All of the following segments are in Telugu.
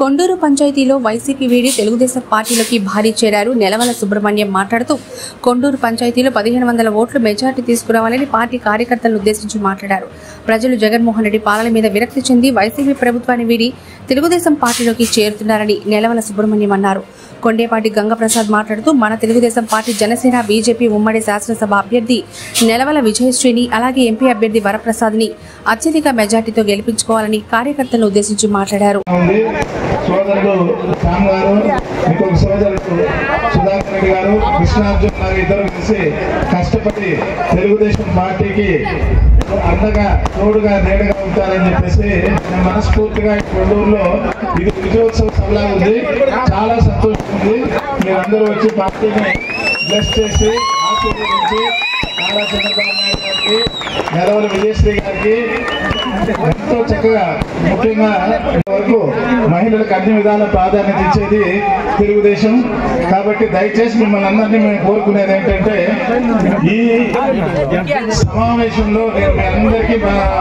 కొండూరు పంచాయతీలో వైసీపీ వీడి తెలుగుదేశం పార్టీలోకి భారీ చేరారు. నెలవల సుబ్రహ్మణ్యం మాట్లాడుతూ కొండూరు పంచాయతీలో 1500 ఓట్లు మెజార్టీ తీసుకురావాలని పార్టీ కార్యకర్తలను ఉద్దేశించి మాట్లాడారు. ప్రజలు జగన్మోహన్ రెడ్డి పాలన మీద విరక్తి చెంది వైసీపీ ప్రభుత్వాన్ని వీడి తెలుగుదేశం పార్టీలోకి చేరుతున్నారని నెలవల సుబ్రహ్మణ్యం అన్నారు. కొండేపాటి గంగప్రసాద్ మాట్లాడుతూ మన తెలుగుదేశం పార్టీ, జనసేన, బీజేపీ ఉమ్మడి శాసనసభ అభ్యర్థి నెలవల విజయశ్రీని, అలాగే ఎంపీ అభ్యర్థి వరప్రసాద్ని అత్యధిక మెజార్టీతో గెలిపించుకోవాలని కార్యకర్తలను ఉద్దేశించి మాట్లాడారు. సోదరుడు రామ్ గారు, ఇంకొక సోదరుడు సుధాకర్ రెడ్డి గారు, కృష్ణార్జున్ గారు ఇద్దరు కలిసి కష్టపడి తెలుగుదేశం పార్టీకి అండగా తోడుగా నీడగా ఉంటారని చెప్పేసి మనస్ఫూర్తిగా కొండూరులో ఇది విజయోత్సవ సభలా ఉంది. చాలా సంతోషం ఉంది. మీరందరూ వచ్చి పార్టీని బ్లెస్ చేసి ఆశీర్వదించి నారా చంద్రబాబు నాయుడు గారికి, నెలవల విజయశ్రీ గారికి ఎంతో చక్కగా, ముఖ్యంగా వరకు మహిళలకు అన్ని విధాల ప్రాధాన్యత ఇచ్చేది తెలుగుదేశం. కాబట్టి దయచేసి మిమ్మల్ని అందరినీ మేము కోరుకునేది ఏంటంటే, ఈ సమావేశంలో నేను మీ అందరికీ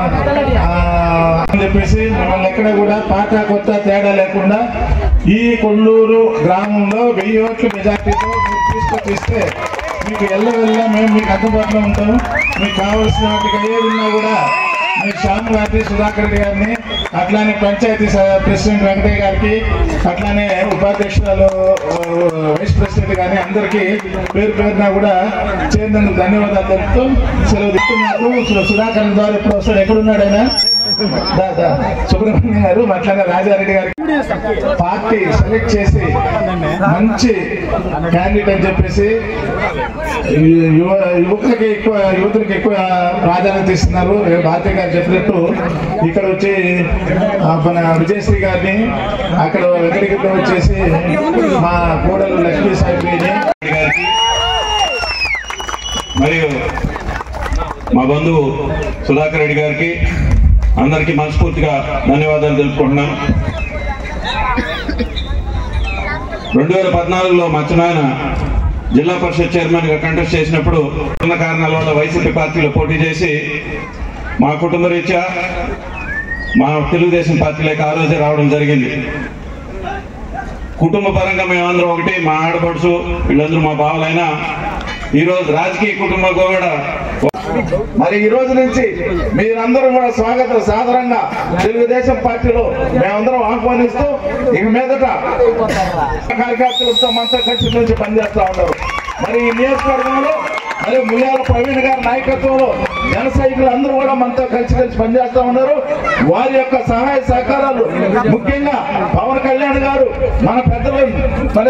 అని చెప్పేసి మిమ్మల్ని ఎక్కడ కూడా పాత కొత్త తేడా లేకుండా ఈ కొండూరు గ్రామంలో 1000 ఓట్ల మెజార్టీతో మీరు తీసుకొచ్చి ఇస్తే మీకు ఎల్లవెల్లా మేము మీకు అందుబాటులో ఉంటాము. మీకు కావాల్సిన వాటికి ఏది ఉన్నా కూడా మీ శ్యామ్ గారిని, సుధాకర్ రెడ్డి గారిని, అట్లానే పంచాయతీ ప్రెసిడెంట్ వెంకటయ్య గారికి, అట్లానే ఉపాధ్యక్షురాలు వైస్ ప్రెసిడెంట్ కానీ అందరికీ పేరు పేరున కూడా చేరినందుకు ధన్యవాదాలు తెలుపుతూ సెలవు తీసుకున్నాను. సుధాకర్ ద్వారా ఇప్పుడు వస్తాడు. ఎక్కడున్నాడు ఆయన? సుబ్రహ్మణ్యం గారు, అట్లానే రాజారెడ్డి గారికి పార్టీ సెలెక్ట్ చేసి మంచి క్యాండిడేట్ అని చెప్పేసి యువతులకు ఎక్కువ ప్రాధాన్యత ఇస్తున్నారు. భారతీయ గారు చెప్పినట్టు ఇక్కడ వచ్చి మన విజయశ్రీ గారిని, అక్కడ ఎక్కడికి వచ్చేసి మా కోడలు లక్ష్మీ సాయి గారికి, మరియు మా బంధువు సుధాకర్ రెడ్డి గారికి అందరికీ మనస్ఫూర్తిగా ధన్యవాదాలు తెలుపుకుంటున్నాను. 2014లో మచ్చనాయన జిల్లా పరిషత్ చైర్మన్ గా కంటెస్ట్ చేసినప్పుడు ఉన్న కారణాల వల్ల వైసీపీ పార్టీలో పోటీ చేసి మా కుటుంబ రీత్యా మా తెలుగుదేశం పార్టీలోకి ఆ రోజే రావడం జరిగింది. కుటుంబ పరంగా మేమందరం ఒకటి, మా ఆడపడుచు వీళ్ళందరూ మా బావలైనా ఈరోజు రాజకీయ కుటుంబం కూడా మరి ఈ రోజు నుంచి మీరందరూ కూడా సాదరంగా తెలుగుదేశం పార్టీలో మేమందరం ఆహ్వానిస్తూ ఇక మీదట కార్యకర్తలతో మనతో కలిసి నుంచి పనిచేస్తూ ఉన్నారు. మరి ఈ నియోజకవర్గంలో మరి ముయ్యాల ప్రవీణ్ గారి నాయకత్వంలో జన సైనికులు అందరూ కూడా మనతో కలిసి పనిచేస్తూ ఉన్నారు. వారి యొక్క సహాయ సహకారాలు, ముఖ్యంగా పవన్ కళ్యాణ్ గారు మన పెద్దలు మరి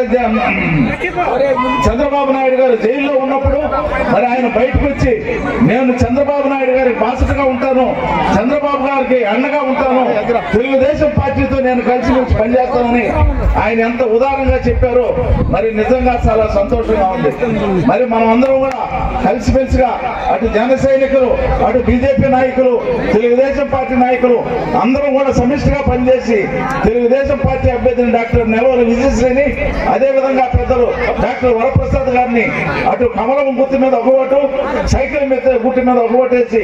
చంద్రబాబు నాయుడు గారు జైల్లో ఉన్నప్పుడు మరి ఆయన బయటకు వచ్చి నేను చంద్రబాబు నాయుడు గారికి బాసటగా ఉంటాను, చంద్రబాబు గారికి అండగా ఉంటాను, తెలుగుదేశం పార్టీతో నేను కలిసి పనిచేస్తానని ఆయన ఎంత ఉదారంగా చెప్పారో మరి నిజంగా చాలా సంతోషంగా ఉంది. మరి మనం అందరం కూడా కలిసిమెలిసిగా అటు జన సైనికులు, అటు బీజేపీ నాయకులు, తెలుగుదేశం పార్టీ నాయకులు అందరం కూడా సమిష్టిగా పనిచేసి తెలుగుదేశం పార్టీ అభ్యర్థిని డాక్టర్ నెలవల విజయశ్రీని, అదేవిధంగా పెద్దలు డాక్టర్ వరప్రసాద్ గారిని అటు కమలం గుర్తు మీద ఒక ఓటు, సైకిల్ మీద గుర్తు మీద ఒక ఓటేసి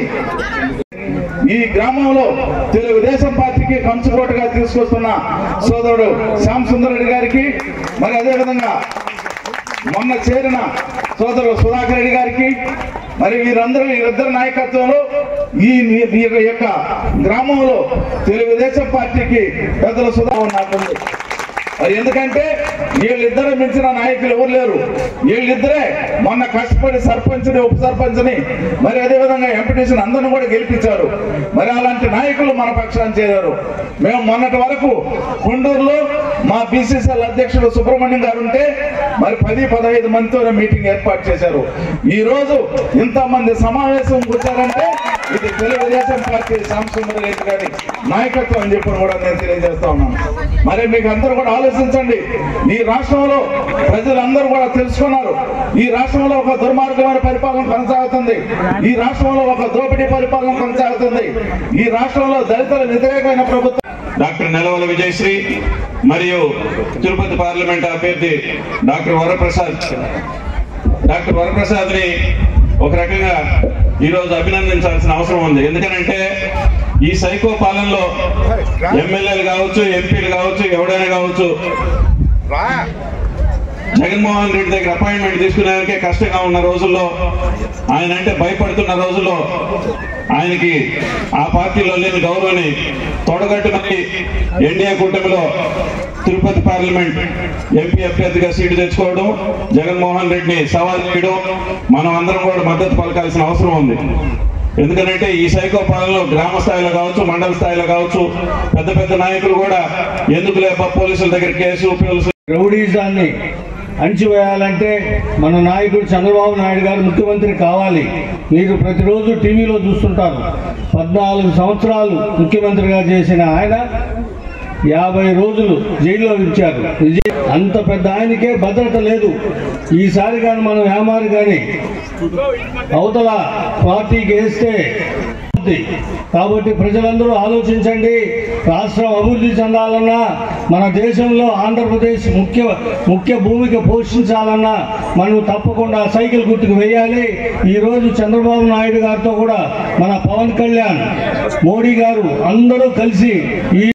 ఈ గ్రామంలో తెలుగుదేశం పార్టీకి కంచుకోటగా తీసుకొస్తున్న సోదరుడు శ్యామ్ సుందర్ రెడ్డి గారికి, మరి అదేవిధంగా మొన్న చేరిన సోదరుడు సుధాకర్ రెడ్డి గారికి, మరి వీరిద్దరు నాయకత్వంలో ఈ యొక్క గ్రామంలో తెలుగుదేశం పార్టీకి పెద్దల సుధా నాకుంది. మరి ఎందుకంటే వీళ్ళిద్దరే మించిన నాయకులు ఎవరు లేరు. వీళ్ళిద్దరే మొన్న కష్టపడి సర్పంచ్ని, ఉప సర్పంచ్ని, మరి అదేవిధంగా ఎంపీటీసీని అందరిని కూడా గెలిపించారు. మరి అలాంటి నాయకులు మన పక్షాన్ని చేరారు. మేము మొన్నటి వరకు కొండూరులో మా బీసీసీఎల్ అధ్యక్షుడు సుబ్రహ్మణ్యం గారు ఉంటే మరి 10-15 మందితో మీటింగ్ ఏర్పాటు చేశారు. ఈ రోజు ఇంతమంది సమావేశం కూర్చారంటే ఇది తెలుగుదేశం పార్టీ శ్యామ్ సుందర్ రెడ్డి గారి నాయకత్వం అని చెప్పి కూడా నేను తెలియజేస్తా ఉన్నాను. మరి మీకు అందరూ కూడా ఆలోచించండి. ఈ రాష్ట్రంలో ప్రజలందరూ కూడా తెలుసుకున్నారు. ఈ రాష్ట్రంలో ఒక దుర్మార్గమైన పరిపాలన కొనసాగుతుంది. ఈ రాష్ట్రంలో ఒక దోపిడీ పరిపాలన కొనసాగుతుంది. ఈ రాష్ట్రంలో దళితుల వ్యతిరేకమైన ప్రభుత్వం. డాక్టర్ నెలవల విజయశ్రీ మరియు తిరుపతి పార్లమెంట్ అభ్యర్థి డాక్టర్ వరప్రసాద్ ని ఒక రకంగా ఈరోజు అభినందించాల్సిన అవసరం ఉంది. ఎందుకనంటే ఈ సైకో పాలనలో ఎమ్మెల్యేలు కావచ్చు, ఎంపీలు కావచ్చు, ఎవడైనా కావచ్చు, జగన్మోహన్ రెడ్డి దగ్గర అపాయింట్మెంట్ తీసుకునేందుకే కష్టంగా ఉన్న రోజుల్లో, ఆయన అంటే భయపడుతున్న రోజుల్లో ఆయనకి ఆ పార్టీలో లేని గౌరవాన్ని తొడగట్టుమని ఎన్డీఏ కూటమిలో తిరుపతి పార్లమెంట్ ఎంపీ అభ్యర్థిగా సీటు తెచ్చుకోవడం, జగన్మోహన్ రెడ్డిని సవాల్ చేయడం మనం అందరం కూడా మద్దతు పలకాల్సిన అవసరం ఉంది. ఎందుకంటే ఈ సైకో పాలనలో గ్రామ స్థాయిలో కావచ్చు, మండల స్థాయిలో కావచ్చు, పెద్ద పెద్ద నాయకులు కూడా ఎందుకు లేక పోలీసుల దగ్గర కేసు రౌడీజాన్ని అణిచివేయాలంటే మన నాయకుడు చంద్రబాబు నాయుడు గారు ముఖ్యమంత్రి కావాలి. మీరు ప్రతిరోజు టీవీలో చూస్తుంటారు. 14 సంవత్సరాలు ముఖ్యమంత్రిగా చేసిన ఆయన 50 రోజులు జైల్లో ఇచ్చారు. అంత పెద్ద ఆయనకే భద్రత లేదు. ఈసారి కానీ మనం ఏమారు కానీ అవతల పార్టీకి వేస్తే, కాబట్టి ప్రజలందరూ ఆలోచించండి. రాష్ట్రం అభివృద్ధి చెందాలన్నా, మన దేశంలో ఆంధ్రప్రదేశ్ ముఖ్య భూమిక పోషించాలన్నా మనం తప్పకుండా సైకిల్ గుర్తుకు వేయాలి. ఈరోజు చంద్రబాబు నాయుడు గారితో కూడా మన పవన్ కళ్యాణ్, మోడీ గారు అందరూ కలిసి ఈ